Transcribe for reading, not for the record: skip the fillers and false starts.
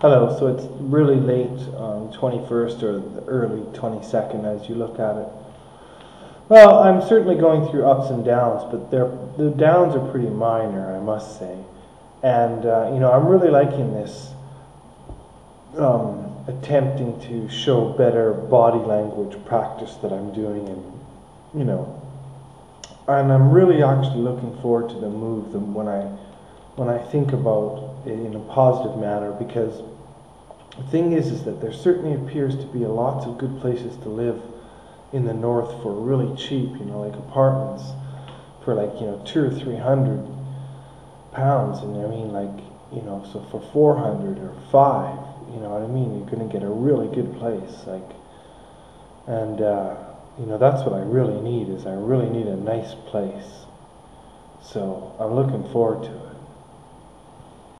Hello, so it's really late on 21st or the early 22nd as you look at it. Well, I'm certainly going through ups and downs, but the downs are pretty minor, I must say. And, I'm really liking this attempting to show better body language practice that I'm doing, you know, and I'm really actually looking forward to the move when I think about it in a positive manner, because the thing is that there certainly appears to be lots of good places to live in the north for really cheap, like apartments for like, 200 or 300 pounds, and I mean so for 400 or five, you know what I mean, you're going to get a really good place, and that's what I really need, is I really need a nice place. So I'm looking forward to it.